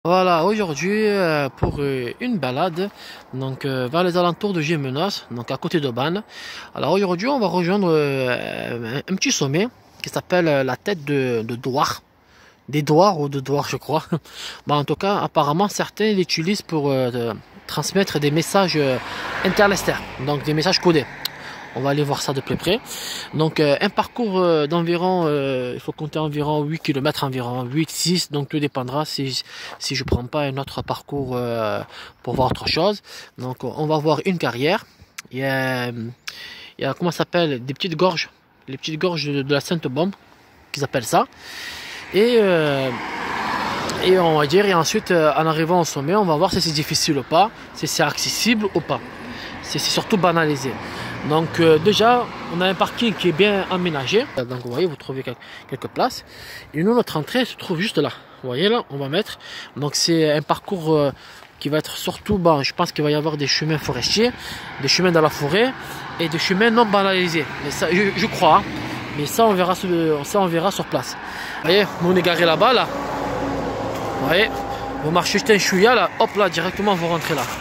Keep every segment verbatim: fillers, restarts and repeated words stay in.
Voilà, aujourd'hui euh, pour euh, une balade donc euh, vers les alentours de Gémenos, donc à côté de Bannes. Alors aujourd'hui, on va rejoindre euh, un, un petit sommet qui s'appelle euh, la tête de, de Douar, des Douars ou de Douar, je crois. Bon, en tout cas, apparemment, certains l'utilisent pour euh, de, transmettre des messages euh, interlestaires, donc des messages codés. On va aller voir ça de plus près. Donc euh, un parcours euh, d'environ, euh, il faut compter environ huit kilomètres, environ huit six, donc tout dépendra si, si je prends pas un autre parcours euh, pour voir autre chose. Donc on va voir une carrière. Il y a, il y a comment ça s'appelle, des petites gorges, les petites gorges de, de la Sainte-Bombe, qu'ils appellent ça. Et, euh, et on va dire, et ensuite euh, en arrivant au sommet, on va voir si c'est difficile ou pas, si c'est accessible ou pas. C'est surtout banalisé. Donc euh, déjà, on a un parking qui est bien aménagé. Donc vous voyez, vous trouvez quelques places. Et nous, notre entrée se trouve juste là. Vous voyez là, on va mettre. Donc c'est un parcours euh, qui va être surtout, bon, je pense qu'il va y avoir des chemins forestiers, des chemins dans la forêt et des chemins non banalisés. Mais ça, je, je crois. Hein. Mais ça, on verra, ça, on verra sur place. Vous voyez, nous on est garé là-bas, là. Vous voyez, vous marchez juste un chouïa, là. Hop là, directement, vous rentrez là.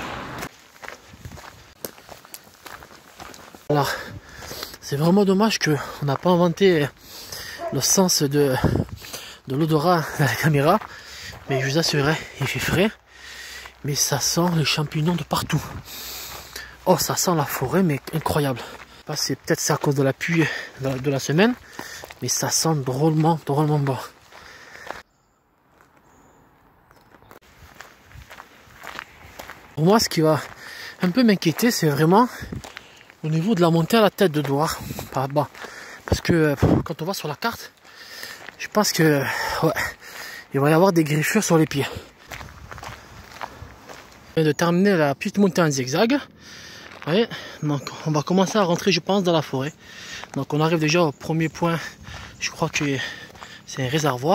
Alors, c'est vraiment dommage qu'on n'a pas inventé le sens de, de l'odorat à la caméra. Mais je vous assurerai, il fait frais. Mais ça sent les champignons de partout. Oh, ça sent la forêt, mais incroyable. C'est peut-être c'est à cause de la pluie de la semaine. Mais ça sent drôlement, drôlement bon. Pour moi, ce qui va un peu m'inquiéter, c'est vraiment au niveau de la montée à la tête de Douar, par bas. Parce que quand on va sur la carte, je pense que ouais, il va y avoir des griffures sur les pieds. Je viens de terminer la petite montée en zigzag. Ouais, donc on va commencer à rentrer, je pense, dans la forêt. Donc on arrive déjà au premier point. Je crois que c'est un réservoir.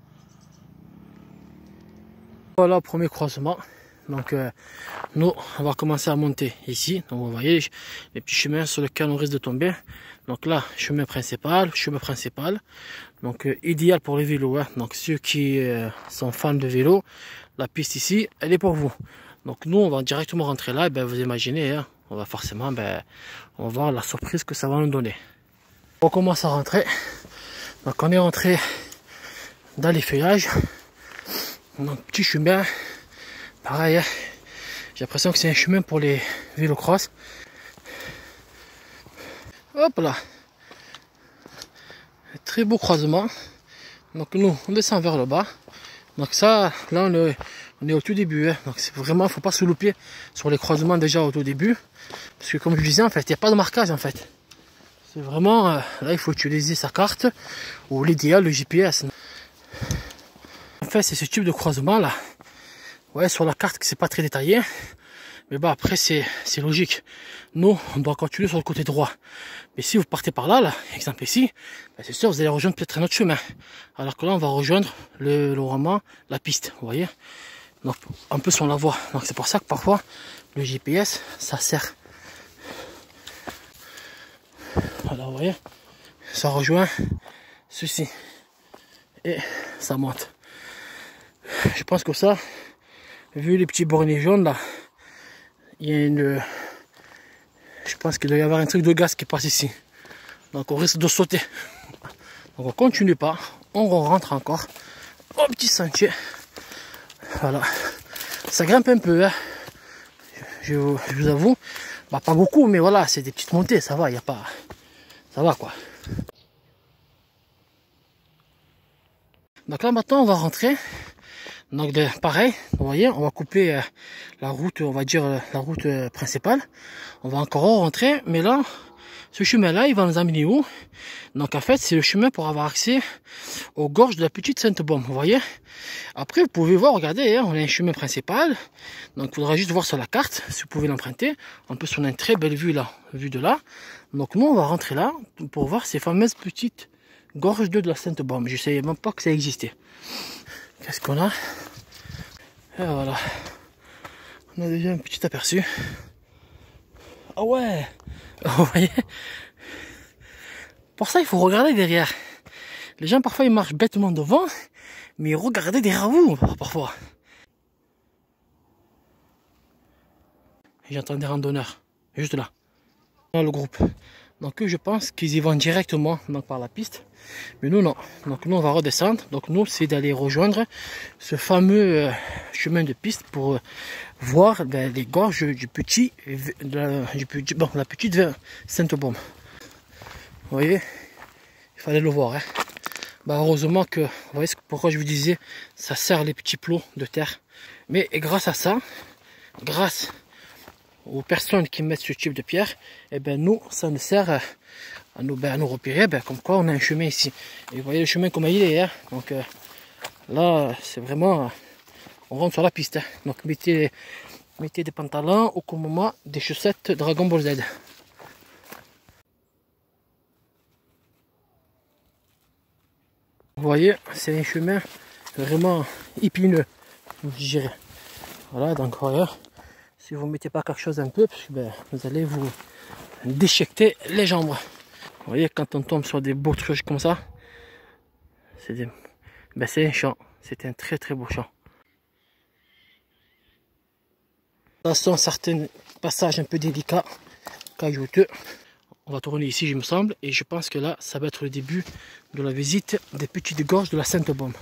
Voilà, premier croisement. Donc euh, nous, on va commencer à monter ici. Donc vous voyez les petits chemins sur lesquels on risque de tomber. Donc là, chemin principal, chemin principal. Donc euh, idéal pour les vélos. Hein. Donc ceux qui euh, sont fans de vélo, la piste ici, elle est pour vous. Donc nous, on va directement rentrer là. Et ben, vous imaginez, hein, on va forcément, ben, on va voir la surprise que ça va nous donner. On commence à rentrer. Donc on est rentré dans les feuillages. Donc petit chemin. Pareil, hein. J'ai l'impression que c'est un chemin pour les vélocross. Hop là. Très beau croisement. Donc nous, on descend vers le bas. Donc ça, là on est, on est au tout début. Hein. Donc c'est vraiment, il ne faut pas se louper sur les croisements déjà au tout début. Parce que comme je disais, en fait, il n'y a pas de marquage en fait. C'est vraiment, euh, là il faut utiliser sa carte ou l'idéal, le G P S. En fait, c'est ce type de croisement là. Ouais, sur la carte, c'est pas très détaillé. Mais bah après, c'est logique. Nous, on doit continuer sur le côté droit. Mais si vous partez par là, là, exemple ici, bah c'est sûr, vous allez rejoindre peut-être un autre chemin. Alors que là, on va rejoindre le, le vraiment la piste, vous voyez. Donc, un peu sur la voie. Donc, c'est pour ça que parfois, le G P S, ça sert. Voilà, vous voyez, ça rejoint ceci. Et ça monte. Je pense que ça, vu les petits bornés jaunes là, il y a une... Je pense qu'il doit y avoir un truc de gaz qui passe ici. Donc on risque de sauter. Donc on continue pas, on rentre encore au petit sentier. Voilà. Ça grimpe un peu, hein. je, vous, je vous avoue. Bah, pas beaucoup, mais voilà, c'est des petites montées, ça va, il n'y a pas... Ça va quoi. Donc là maintenant on va rentrer. Donc de, pareil, vous voyez, on va couper euh, la route, on va dire euh, la route euh, principale. On va encore rentrer, mais là, ce chemin-là, il va nous amener où? Donc en fait, c'est le chemin pour avoir accès aux gorges de la petite Sainte-Bombe, vous voyez. Après, vous pouvez voir, regardez, hein, on a un chemin principal. Donc il faudra juste voir sur la carte, si vous pouvez l'emprunter. En plus, on a une très belle vue là, vue de là. Donc nous, on va rentrer là pour voir ces fameuses petites gorges de la Sainte-Bombe. Je ne savais même pas que ça existait. Qu'est-ce qu'on a? Et voilà. On a déjà un petit aperçu. Ah ouais! Vous voyez? Pour ça, il faut regarder derrière. Les gens, parfois, ils marchent bêtement devant, mais regardez derrière vous, parfois. j'entends des randonneurs, juste là, dans le groupe. Donc eux, je pense qu'ils y vont directement donc, par la piste. Mais nous, non. Donc nous, on va redescendre. Donc nous, c'est d'aller rejoindre ce fameux euh, chemin de piste pour euh, voir ben, les gorges du petit, de la, du petit, bon, la petite Sainte-Baume. Vous voyez, il fallait le voir. Hein. Bah, heureusement que, vous voyez pourquoi je vous disais, ça sert les petits plots de terre. Mais grâce à ça, grâce aux personnes qui mettent ce type de pierre, et eh ben nous, ça nous sert à, à, nous, ben, à nous repérer, ben, comme quoi on a un chemin ici. Et vous voyez le chemin comme il est. Hein. Donc euh, là, c'est vraiment, on rentre sur la piste. Hein. Donc mettez, mettez des pantalons ou comme moi, des chaussettes Dragon Ball Z. Vous voyez, c'est un chemin vraiment épineux, je dirais. Voilà, donc voilà. Si vous ne mettez pas quelque chose un peu, ben, vous allez vous déchiqueter les jambes. Vous voyez, quand on tombe sur des beaux trucs comme ça, c'est des... ben, c'est un champ. C'est un très très beau champ. Là sont certains passages un peu délicats, caillouteux. On va tourner ici, je me semble, et je pense que là, ça va être le début de la visite des petites gorges de la Sainte-Baume.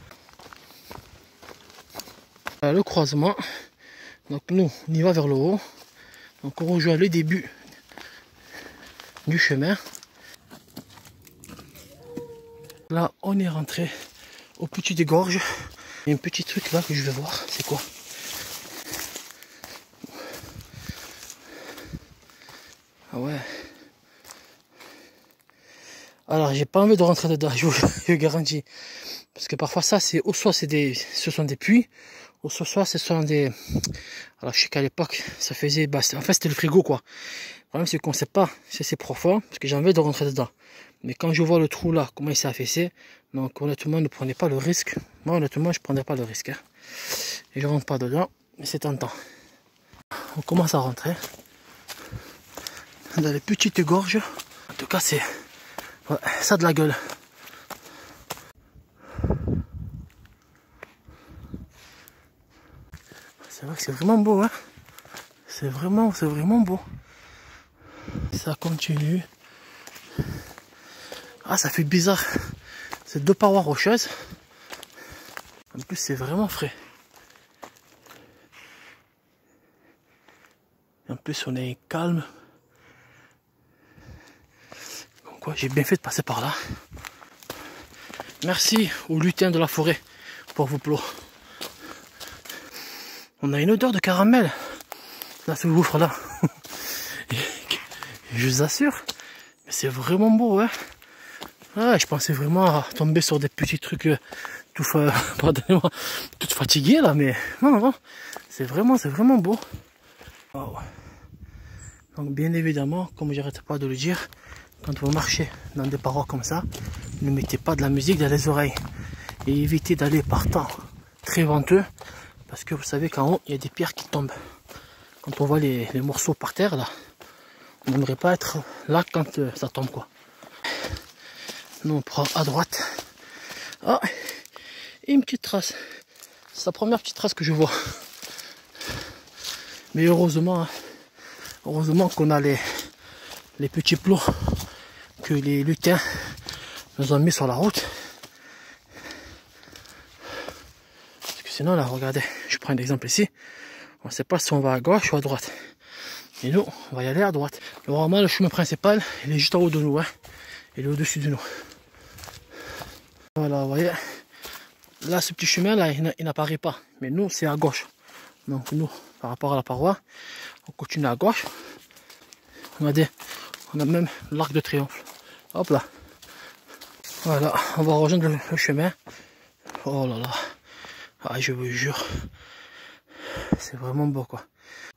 Le croisement. Donc nous, on y va vers le haut. Donc on rejoint le début du chemin. Là, on est rentré au petit des gorges. Il y a un petit truc là que je vais voir. C'est quoi? Ah ouais. Alors, j'ai pas envie de rentrer dedans, je vous, je vous garantis. Parce que parfois ça, c'est, ou soit c'est des, ce sont des puits, ou soit ce sont des... Alors je sais qu'à l'époque, ça faisait... Bah, en fait, c'était le frigo, quoi. Le problème, c'est qu'on ne sait pas si c'est profond, parce que j'ai envie de rentrer dedans. Mais quand je vois le trou là, comment il s'est affaissé, donc honnêtement, ne prenez pas le risque. Moi, honnêtement, je ne prendrais pas le risque. Hein. Et je rentre pas dedans, mais c'est tentant. On commence à rentrer dans les petites gorges. En tout cas, c'est... Ouais, ça a de la gueule. C'est vrai que c'est vraiment beau, hein. C'est vraiment, c'est vraiment beau. Ça continue. Ah, ça fait bizarre. C'est deux parois rocheuses. En plus, c'est vraiment frais. Et en plus, on est calme. Donc quoi, j'ai bien fait de passer par là. Merci aux lutins de la forêt pour vos plots. On a une odeur de caramel dans ce gouffre là. Je vous assure, c'est vraiment beau, hein. Ah, je pensais vraiment à tomber sur des petits trucs euh, tout, fa... pardonnez-moi, tout fatigués là, mais non, non, non. C'est vraiment, c'est vraiment beau. Wow. Donc bien évidemment, comme j'arrête pas de le dire, quand vous marchez dans des parois comme ça, ne mettez pas de la musique dans les oreilles et évitez d'aller par temps très venteux. Parce que vous savez qu'en haut, il y a des pierres qui tombent. Quand on voit les, les morceaux par terre, là, on n'aimerait pas être là quand euh, ça tombe, quoi. Nous, on prend à droite. Ah, et une petite trace. C'est la première petite trace que je vois. Mais heureusement, hein, heureusement qu'on a les, les petits plots que les lutins nous ont mis sur la route. Sinon, là, regardez, je prends un exemple ici. On ne sait pas si on va à gauche ou à droite. Et nous, on va y aller à droite. Normalement, le chemin principal, il est juste en haut de nous. Hein. Il est au-dessus de nous. Voilà, vous voyez. Là, ce petit chemin, là, il n'apparaît pas. Mais nous, c'est à gauche. Donc, nous, par rapport à la paroi, on continue à gauche. On a, des, on a même l'arc de triomphe. Hop là. Voilà, on va rejoindre le, le chemin. Oh là là. Ah, je vous jure, c'est vraiment beau, quoi.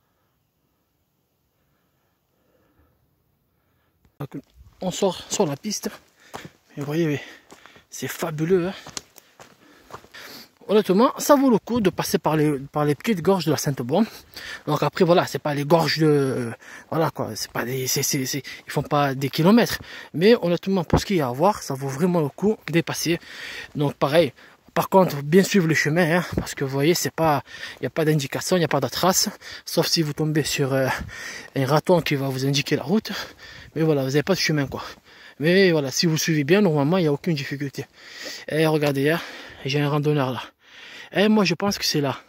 Donc, on sort sur la piste. Et vous voyez, c'est fabuleux. Hein. Honnêtement, ça vaut le coup de passer par les, par les petites gorges de la Sainte-Baume. Donc après, voilà, c'est pas les gorges de... Euh, voilà, quoi. C'est pas des... C est, c est, c est, ils font pas des kilomètres. Mais honnêtement, pour ce qu'il y a à voir, ça vaut vraiment le coup de dépasser. Donc pareil, Par contre, bien suivre le chemin, hein, parce que vous voyez, c'est pas, il n'y a pas d'indication, il n'y a pas de trace, sauf si vous tombez sur euh, un raton qui va vous indiquer la route. Mais voilà, vous n'avez pas de chemin, quoi. Mais voilà, si vous suivez bien, normalement, il n'y a aucune difficulté. Et regardez, hein, j'ai un randonneur là. Et moi, je pense que c'est là.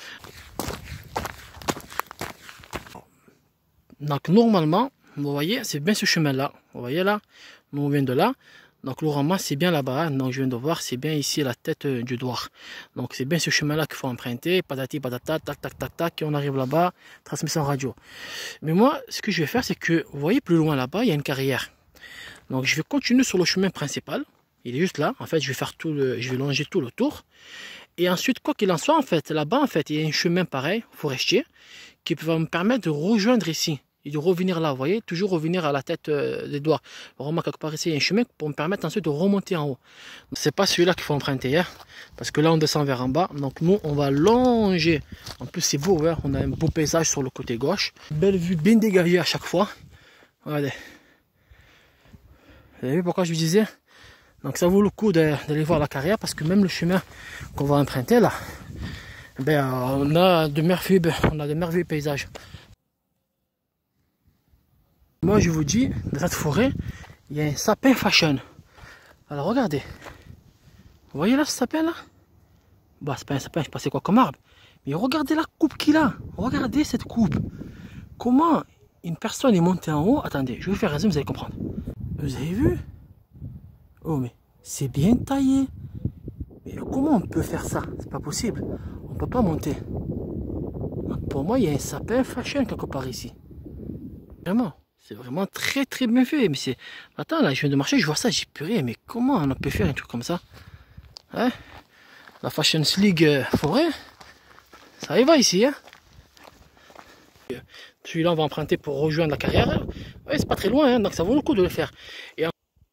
Donc, normalement, vous voyez, c'est bien ce chemin-là. Vous voyez là, nous on vient de là. Donc, normalement, c'est bien là-bas. Donc, je viens de voir, c'est bien ici la tête euh, du Douar. Donc, c'est bien ce chemin-là qu'il faut emprunter. Patati, patata, tac, tac, tac, tac. Et on arrive là-bas, transmission radio. Mais moi, ce que je vais faire, c'est que, vous voyez, plus loin là-bas, il y a une carrière. Donc, je vais continuer sur le chemin principal. Il est juste là. En fait, je vais faire tout le, je vais longer tout le tour. Et ensuite, quoi qu'il en soit, en fait, là-bas, en fait, il y a un chemin pareil, forestier, qui va me permettre de rejoindre ici. Et de revenir là, vous voyez, toujours revenir à la tête euh, des doigts. Vraiment, quelque part ici, il y a un chemin pour me permettre ensuite de remonter en haut. C'est pas celui-là qu'il faut emprunter, hein, parce que là, on descend vers en bas. Donc, nous, on va longer. En plus, c'est beau, hein, on a un beau paysage sur le côté gauche. Belle vue, bien dégagée à chaque fois. Regardez. Vous avez vu pourquoi je vous disais? Donc, ça vaut le coup d'aller voir la carrière, parce que même le chemin qu'on va emprunter là, ben, on a de merveilleux, on a de merveilleux paysages. Moi, je vous dis, dans cette forêt, il y a un sapin fashion. Alors, regardez. Vous voyez là, ce sapin là? Bah, c'est pas un sapin, je sais pas c'est quoi comme arbre. Mais regardez la coupe qu'il a. Regardez cette coupe. Comment une personne est montée en haut. Attendez, je vais vous faire un zoom, vous allez comprendre. Vous avez vu? Oh, mais c'est bien taillé. Mais comment on peut faire ça? C'est pas possible. On peut pas monter. Donc, pour moi, il y a un sapin fashion quelque part ici. Vraiment. C'est vraiment très très bien fait. Mais c'est. Attends, là, je viens de marcher, je vois ça, j'ai purée, mais comment on peut faire un truc comme ça? Hein? La Fashion League euh, forêt, ça y va ici, hein? Celui-là, on va emprunter pour rejoindre la carrière. Ouais, c'est pas très loin, hein, donc ça vaut le coup de le faire. Et en...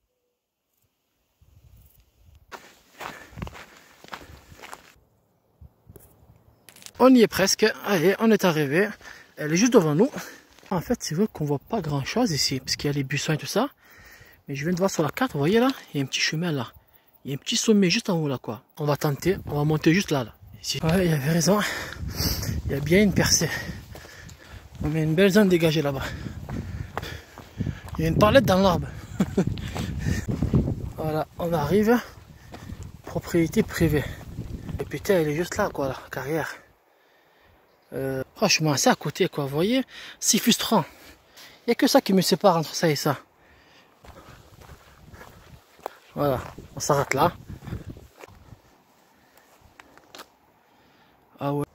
On y est presque. Allez, on est arrivé. Elle est juste devant nous. En fait, c'est vrai qu'on voit pas grand chose ici, parce qu'il y a les buissons et tout ça. Mais je viens de voir sur la carte, vous voyez là, il y a un petit chemin là. Il y a un petit sommet juste en haut là, quoi. On va tenter, on va monter juste là, là. Ici. Ouais, il avait raison. Il y a bien une percée. On met une belle zone dégagée là-bas. Il y a une palette dans l'arbre. Voilà, on arrive. Propriété privée. Et putain, elle est juste là, quoi, la carrière. Euh, franchement, c'est à côté, quoi, vous voyez, c'est frustrant. Il n'y a que ça qui me sépare entre ça et ça. Voilà, on s'arrête là. Ah ouais.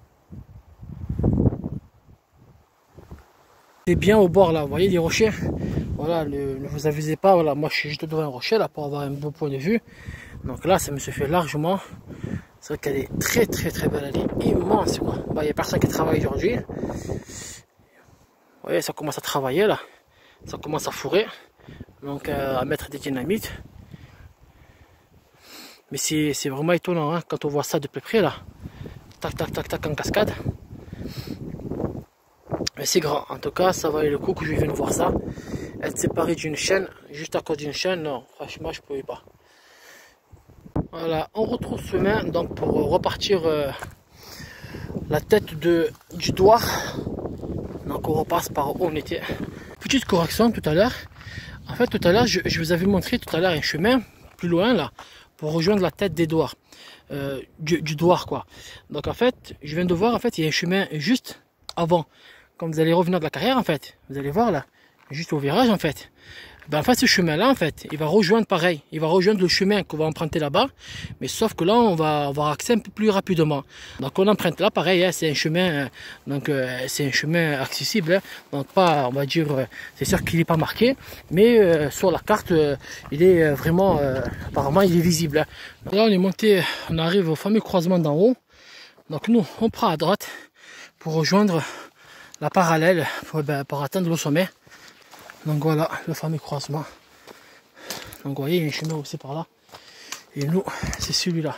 C'est bien au bord là, vous voyez les rochers. Voilà, le, ne vous avisez pas, voilà, moi je suis juste devant un rocher là pour avoir un beau point de vue. Donc là, ça me se fait largement. C'est vrai qu'elle est très très très belle, elle est immense quoi. Bah, il n'y a personne qui travaille aujourd'hui. Vous voyez, ça commence à travailler là. Ça commence à fourrer. Donc euh, à mettre des dynamites. Mais c'est vraiment étonnant hein, quand on voit ça de plus près là. Tac tac tac tac en cascade. Mais c'est grand. En tout cas, ça valait le coup que je vienne voir ça. Être séparé d'une chaîne, juste à cause d'une chaîne, non, franchement je ne pouvais pas. Voilà, on retrouve ce chemin donc pour repartir euh, la tête de, du Douar. Donc on repasse par où on était. Petite correction tout à l'heure. En fait tout à l'heure je, je vous avais montré tout à l'heure un chemin plus loin là pour rejoindre la tête des Douars. Euh, du, du Douar quoi. Donc en fait je viens de voir en fait il y a un chemin juste avant. Quand vous allez revenir de la carrière en fait, vous allez voir là, juste au virage en fait. Ben en fait ce chemin là en fait, il va rejoindre pareil, il va rejoindre le chemin qu'on va emprunter là-bas, mais sauf que là on va avoir accès un peu plus rapidement. Donc on emprunte là pareil, hein, c'est un chemin, euh, donc euh, c'est un chemin accessible, hein, donc pas, on va dire, euh, c'est sûr qu'il n'est pas marqué, mais euh, sur la carte euh, il est euh, vraiment, euh, apparemment il est visible. Hein. Donc là on est monté, on arrive au fameux croisement d'en haut, donc nous on prend à droite pour rejoindre la parallèle pour, ben, pour atteindre le sommet. Donc voilà le fameux croisement. Donc vous voyez il y a un chemin aussi par là. Et nous c'est celui-là.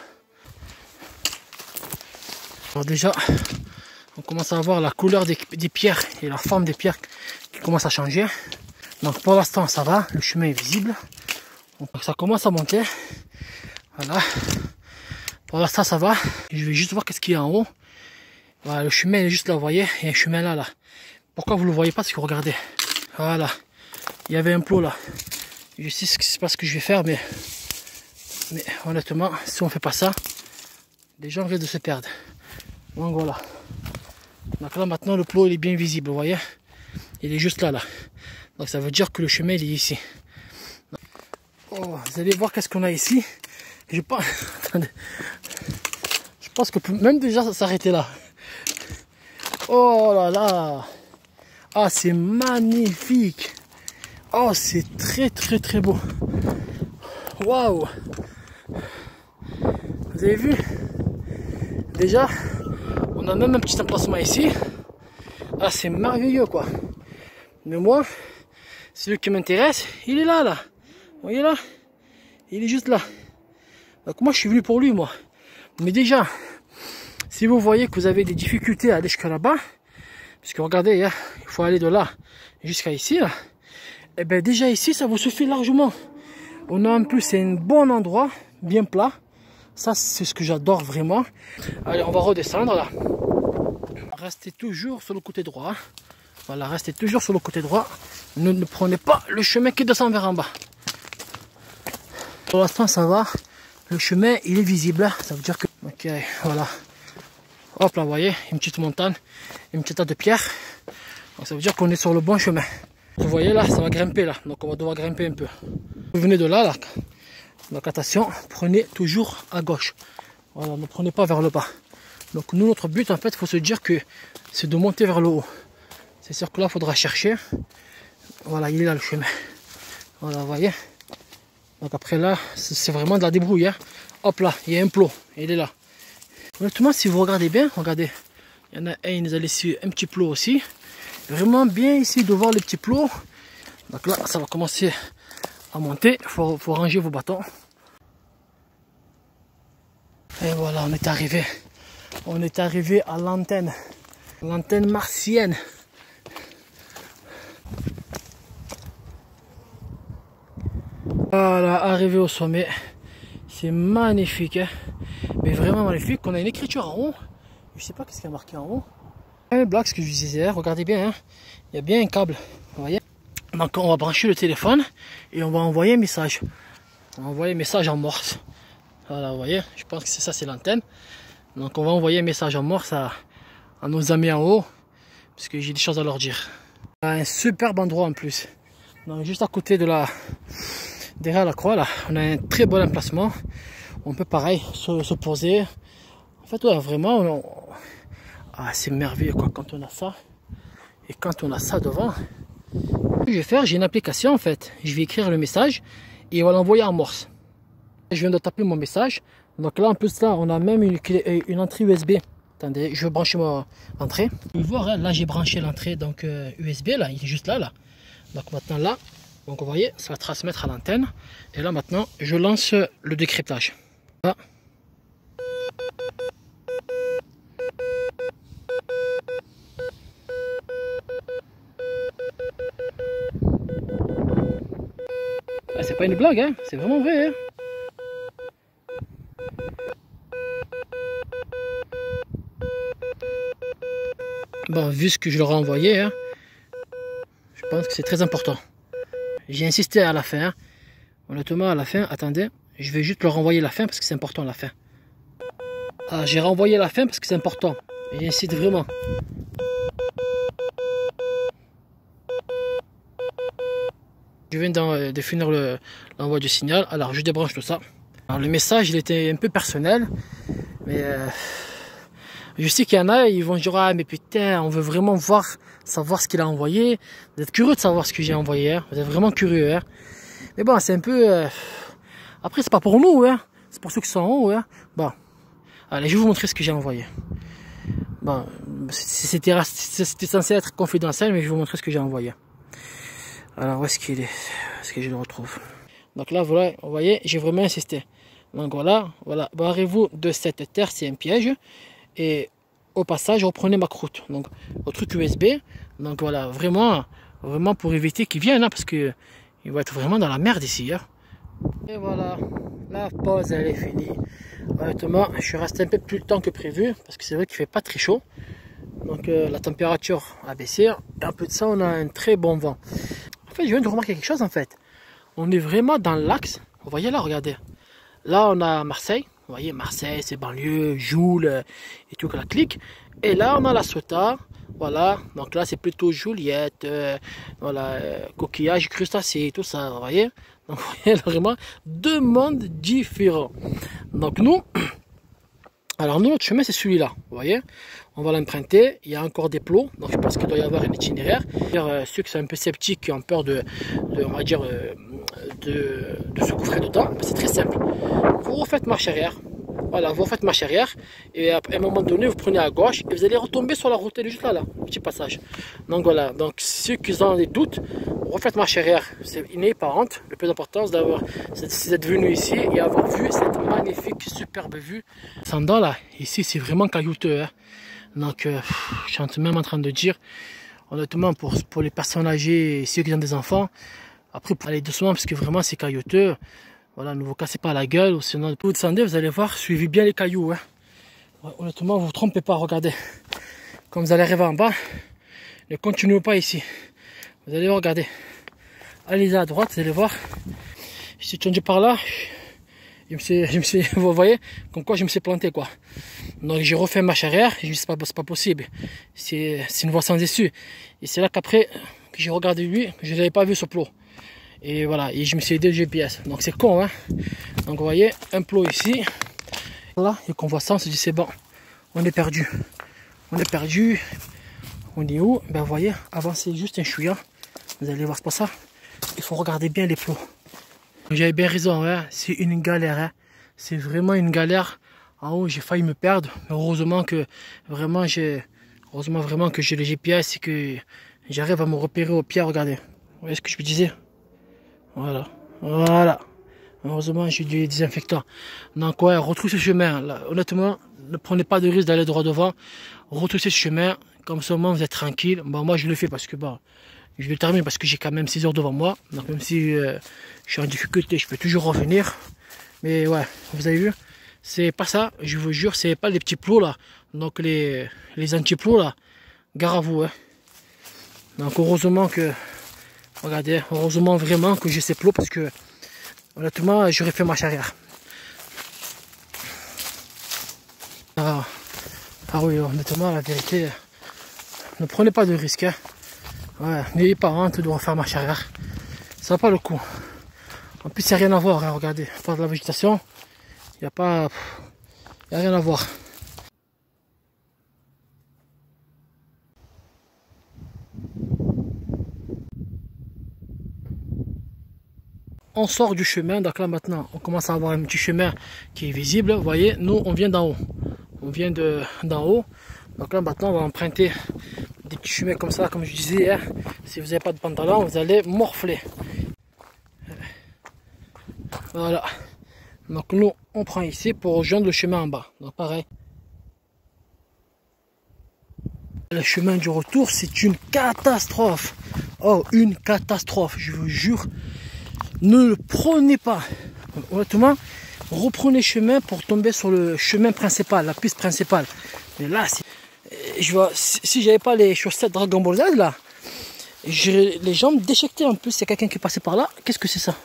Alors déjà on commence à voir la couleur des, des pierres et la forme des pierres qui commence à changer. Donc pour l'instant ça va, le chemin est visible. Donc ça commence à monter. Voilà. Voilà, ça, ça va. Je vais juste voir qu'est-ce qu'il y a en haut. Voilà, le chemin est juste là, vous voyez. Il y a un chemin là, là. Pourquoi vous le voyez pas? Parce que regardez. Voilà. Il y avait un plot là. Je sais ce que c'est pas ce que je vais faire, mais... Mais honnêtement, si on fait pas ça, les gens risquent de se perdre. Donc voilà. Donc là, maintenant, le plot, il est bien visible, vous voyez. Il est juste là, là. Donc ça veut dire que le chemin, il est ici. Oh, vous allez voir qu'est-ce qu'on a ici. Je pense... Attendez. Je pense que même déjà, ça s'arrêter là. Oh là là. Ah, c'est magnifique. Oh, c'est très très très beau. Waouh. Vous avez vu? Déjà, on a même un petit emplacement ici. Ah, c'est merveilleux quoi. Mais moi, celui qui m'intéresse, il est là, là. Vous voyez là? Il est juste là. Donc moi, je suis venu pour lui, moi. Mais déjà, si vous voyez que vous avez des difficultés à aller jusqu'à là-bas, parce que regardez, hein, il faut aller de là jusqu'à ici, là. Et bien déjà ici, ça vous suffit largement. On a en plus, c'est un bon endroit, bien plat. Ça, c'est ce que j'adore vraiment. Allez, on va redescendre là. Restez toujours sur le côté droit. Voilà, restez toujours sur le côté droit. Ne, ne prenez pas le chemin qui descend vers en bas. Pour l'instant, ça va. Le chemin, il est visible. Ça veut dire que... Ok, voilà. Hop là, vous voyez, une petite montagne, une petite tas de pierres. Donc ça veut dire qu'on est sur le bon chemin. Vous voyez là, ça va grimper là. Donc on va devoir grimper un peu. Vous venez de là, là. Donc attention, prenez toujours à gauche. Voilà, ne prenez pas vers le bas. Donc nous, notre but, en fait, il faut se dire que c'est de monter vers le haut. C'est sûr que là, il faudra chercher. Voilà, il est là le chemin. Voilà, vous voyez. Donc après là, c'est vraiment de la débrouille. Hein. Hop là, il y a un plot. Il est là. Honnêtement, si vous regardez bien, regardez. Il y en a un, il nous a laissé un petit plot aussi. Vraiment bien ici de voir les petits plots. Donc là, ça va commencer à monter. Il faut, faut ranger vos bâtons. Et voilà, on est arrivé. On est arrivé à l'antenne. L'antenne martienne. Voilà, arrivé au sommet. C'est magnifique. Hein. Mais vraiment magnifique. On a une écriture en haut. Je sais pas qu'est-ce qu'il y a marqué en haut. Un blague, ce que je disais. Regardez bien. Hein. Il y a bien un câble. Vous voyez. Donc on va brancher le téléphone. Et on va envoyer un message. On va envoyer un message en morse. Voilà, vous voyez. Je pense que c'est ça, c'est l'antenne. Donc on va envoyer un message en morse à, à nos amis en haut. Parce que j'ai des choses à leur dire. Un superbe endroit en plus. Donc juste à côté de la... Derrière la croix là, on a un très bon emplacement. On peut pareil se, se poser. En fait, ouais, vraiment, on... ah, c'est merveilleux quoi quand on a ça. Et quand on a ça devant. Ce que je vais faire, j'ai une application en fait. Je vais écrire le message et on va l'envoyer en morse. Je viens de taper mon message. Donc là, en plus là, on a même une, clé, une entrée U S B. Attendez, je vais brancher mon entrée. Vous pouvez voir, hein, là j'ai branché l'entrée donc euh, U S B là, il est juste là là. Donc maintenant là. Donc vous voyez, ça va transmettre à l'antenne. Et là maintenant, je lance le décryptage. Là. Ah, c'est pas une blague, hein, c'est vraiment vrai. Hein. Bon, vu ce que je leur ai envoyé, hein, je pense que c'est très important. J'ai insisté à la fin. Honnêtement, à la fin, attendez, je vais juste leur renvoyer la fin parce que c'est important la fin. Ah, j'ai renvoyé la fin parce que c'est important. Et j'insiste vraiment. Je viens de, de finir l'envoi du signal. Alors, je débranche tout ça. Alors, le message, il était un peu personnel. Mais euh, je sais qu'il y en a, ils vont dire, ah, mais putain, on veut vraiment voir, savoir ce qu'il a envoyé. Vous êtes curieux de savoir ce que j'ai envoyé. Hein. Vous êtes vraiment curieux. Hein. Mais bon, c'est un peu... Euh... Après, c'est pas pour nous. Hein. C'est pour ceux qui sont en haut. Hein. Bon. Allez, je vais vous montrer ce que j'ai envoyé. Bon, c'était censé être confidentiel, mais je vais vous montrer ce que j'ai envoyé. Alors, où est-ce qu'il est? Est-ce que je le retrouve? Donc là, voilà, vous voyez, j'ai vraiment insisté. Donc voilà, voilà, barrez-vous de cette terre, c'est un piège. Et au passage, reprenez ma croûte. Donc, au truc U S B. Donc voilà, vraiment, vraiment pour éviter qu'il vienne, hein, parce que il va être vraiment dans la merde ici. Hein. Et voilà, la pause elle est finie. Honnêtement, je suis resté un peu plus de temps que prévu parce que c'est vrai qu'il fait pas très chaud. Donc euh, la température a baissé. Et un peu de ça, on a un très bon vent. En fait, je viens de remarquer quelque chose en fait. On est vraiment dans l'axe. Vous voyez là, regardez. Là, on a Marseille. Vous voyez, Marseille, c'est banlieue, Joule et tout que la clique. Et là, on a la Ceuta. Voilà, donc là, c'est plutôt Juliette, euh, voilà, euh, coquillage, crustacés, tout ça, vous voyez. Donc, vous voyez, vraiment deux mondes différents. Donc, nous, alors, nous, notre chemin, c'est celui-là, vous voyez. On va l'emprunter, il y a encore des plots, donc je pense qu'il doit y avoir un itinéraire. Euh, ceux qui sont un peu sceptiques, qui ont peur de, de on va dire, euh, de, de se gouffrer dedans, c'est très simple. Vous refaites marche arrière. Voilà, vous faites marche arrière et à un moment donné, vous prenez à gauche et vous allez retomber sur la route. Elle est juste là, là, petit passage. Donc voilà, donc ceux qui ont des doutes, vous refaites marche arrière. C'est inapparente. Le plus important, c'est d'avoir, c'est d'être venu ici et avoir vu cette magnifique, superbe vue. Descendant là, ici c'est vraiment caillouteux. Hein. Donc euh, je suis même en train de dire, honnêtement, pour, pour les personnes âgées et ceux qui ont des enfants, après pour aller doucement parce que vraiment c'est caillouteux. Voilà, ne vous cassez pas la gueule, ou sinon vous descendez, vous allez voir, suivez bien les cailloux. Hein. Ouais, honnêtement, vous ne vous trompez pas, regardez. Quand vous allez arriver en bas, ne continuez pas ici. Vous allez regarder. Allez à droite, vous allez voir. Je suis tourné par là, je me suis, je me suis, vous voyez, comme quoi je me suis planté quoi. Donc j'ai refait marche arrière, je me suis dit c'est pas possible. C'est une voie sans issue. Et c'est là qu'après, que j'ai regardé lui, je ne l'avais pas vu ce plot. Et voilà, et je me suis aidé le G P S. Donc c'est con, hein. Donc vous voyez, un plot ici. Là, et qu'on voit ça, on se dit c'est bon, on est perdu. On est perdu. On est où? Ben vous voyez, avancez juste un chouïa. Vous allez voir, c'est pas ça. Il faut regarder bien les plots. J'avais bien raison, hein. C'est une galère. Hein. C'est vraiment une galère. En haut, j'ai failli me perdre. Mais heureusement que vraiment j'ai. Heureusement vraiment que j'ai le G P S et que j'arrive à me repérer au pied. Regardez. Vous voyez ce que je me disais? Voilà, voilà. Heureusement, j'ai du désinfectant. Donc, ouais, retroussez ce chemin. Là, honnêtement, ne prenez pas de risque d'aller droit devant. Retroussez ce chemin. Comme ça, vous êtes tranquille. Bon, moi, je le fais parce que, bon, je le termine parce que j'ai quand même six heures devant moi. Donc, même si euh, je suis en difficulté, je peux toujours revenir. Mais, ouais, vous avez vu, c'est pas ça. Je vous jure, c'est pas les petits plots là. Donc, les, les anti-plots là. Gare à vous, hein. Donc, heureusement que. Regardez, heureusement vraiment que j'ai ces plots parce que honnêtement j'aurais fait marche arrière. Ah, ah oui, honnêtement la vérité, ne prenez pas de risques. Hein. Ouais, n'ayez pas honte de refaire marche arrière. Ça n'a pas le coup. En plus il n'y a rien à voir, hein, regardez, pas de la végétation, il n'y a pas. Il n'y a rien à voir. On sort du chemin, donc là maintenant on commence à avoir un petit chemin qui est visible. Vous voyez, nous on vient d'en haut, on vient de d'en haut. Donc là maintenant on va emprunter des petits chemins comme ça, comme je disais. Hein. Si vous n'avez pas de pantalon, vous allez morfler. Voilà. Donc nous on prend ici pour rejoindre le chemin en bas. Donc pareil. Le chemin du retour, c'est une catastrophe. Oh, une catastrophe, je vous jure. Ne le prenez pas. Honnêtement, reprenez chemin pour tomber sur le chemin principal, la piste principale. Mais là, je vois, si j'avais pas les chaussettes Dragon Ball Z là, les jambes déchiquetées en plus. Il y a quelqu'un qui est passé par là. Qu'est-ce que c'est ça?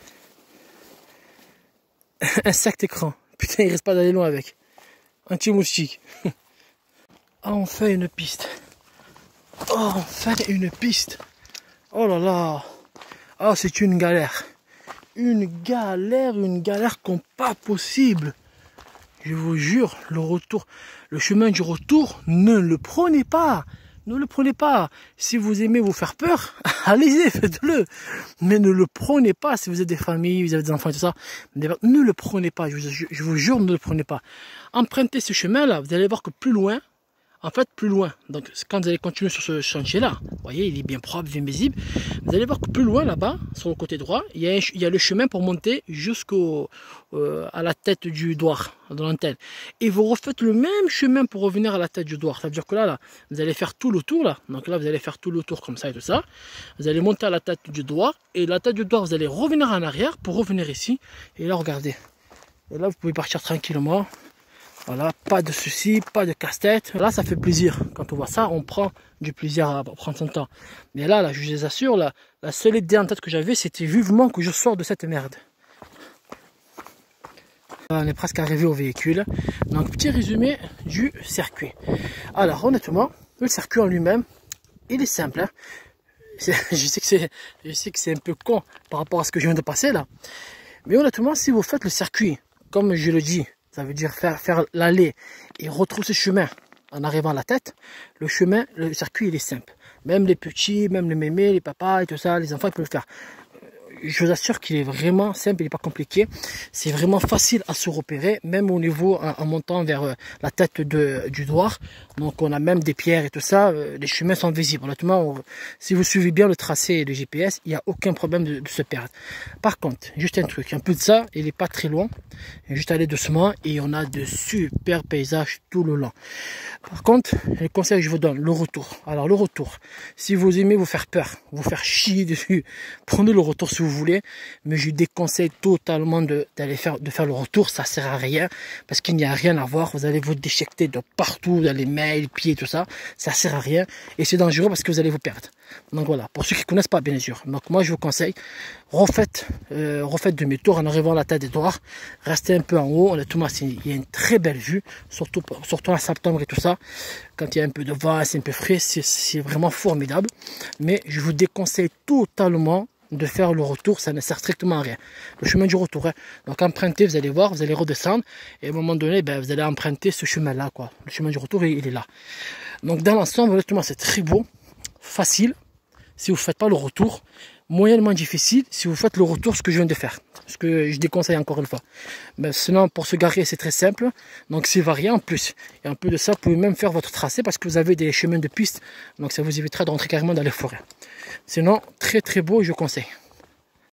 Insecte écran. Putain, il reste pas d'aller loin avec. Anti-moustique. Ah, on fait une piste. Oh, on fait une piste. Oh là là. Ah, c'est une galère. Une galère, une galère comme pas possible. Je vous jure, le retour, le chemin du retour, ne le prenez pas. Ne le prenez pas. Si vous aimez vous faire peur, allez-y, faites-le. Mais ne le prenez pas si vous êtes des familles, vous avez des enfants et tout ça. Ne le prenez pas. Je vous, je vous jure, ne le prenez pas. Empruntez ce chemin-là, vous allez voir que plus loin, en fait plus loin. Donc quand vous allez continuer sur ce chantier-là, vous voyez, il est bien propre, bien visible. Vous allez voir que plus loin là-bas, sur le côté droit, il y a, il y a le chemin pour monter jusqu'au euh, à la tête du douar de l'antenne. Et vous refaites le même chemin pour revenir à la tête du douar. Ça veut dire que là, là, vous allez faire tout le tour là. Donc là, vous allez faire tout le tour comme ça et tout ça. Vous allez monter à la tête du douar. Et la tête du douar, vous allez revenir en arrière pour revenir ici. Et là, regardez. Et là, vous pouvez partir tranquillement. Voilà, pas de soucis, pas de casse-tête. Là, ça fait plaisir. Quand on voit ça, on prend du plaisir à prendre son temps. Mais là, là je vous assure, là, la seule idée en tête que j'avais, c'était vivement que je sors de cette merde. On est presque arrivé au véhicule. Donc, petit résumé du circuit. Alors, honnêtement, le circuit en lui-même, il est simple. Hein. Je sais que c'est, je sais que c'est un peu con par rapport à ce que je viens de passer là. Mais honnêtement, si vous faites le circuit, comme je le dis, ça veut dire faire, faire l'allée et retrousser chemin en arrivant à la tête, le chemin, le circuit, il est simple. Même les petits, même les mémés, les papas et tout ça, les enfants, ils peuvent le faire. Je vous assure qu'il est vraiment simple, il n'est pas compliqué. C'est vraiment facile à se repérer, même au niveau en, en montant vers la tête de, du douar. Donc on a même des pierres et tout ça, les chemins sont visibles. Honnêtement, on, si vous suivez bien le tracé et le G P S, il n'y a aucun problème de, de se perdre. Par contre, juste un truc, un peu de ça, il n'est pas très loin. Il juste aller doucement et on a de super paysages tout le long. Par contre, les conseils que je vous donne, le retour. Alors le retour, si vous aimez vous faire peur, vous faire chier dessus, prenez le retour si vous voulez, mais je déconseille totalement de d'aller faire de faire le retour, ça sert à rien parce qu'il n'y a rien à voir. Vous allez vous déchiqueter de partout, dans les mains, les pieds, tout ça, ça sert à rien et c'est dangereux parce que vous allez vous perdre. Donc voilà, pour ceux qui ne connaissent pas bien sûr. Donc moi je vous conseille, refaites, euh, refaites demi-tour en arrivant à la tête des douars, restez un peu en haut. Honnêtement, il y a une très belle vue, surtout surtout en septembre et tout ça. Quand il y a un peu de vent, c'est un peu frais, c'est vraiment formidable. Mais je vous déconseille totalement de faire le retour, ça ne sert strictement à rien. Le chemin du retour, hein. Donc empruntez, vous allez voir, vous allez redescendre et à un moment donné, ben, vous allez emprunter ce chemin-là, quoi. Le chemin du retour, il, il est là. Donc dans l'ensemble, honnêtement, c'est très beau, facile. Si vous ne faites pas le retour, moyennement difficile si vous faites le retour, ce que je viens de faire. Ce que je déconseille encore une fois. Mais sinon, pour se garer, c'est très simple. Donc c'est varié en plus. Et en plus de ça, vous pouvez même faire votre tracé parce que vous avez des chemins de piste. Donc ça vous évitera de rentrer carrément dans les forêts. Sinon, très très beau, je conseille.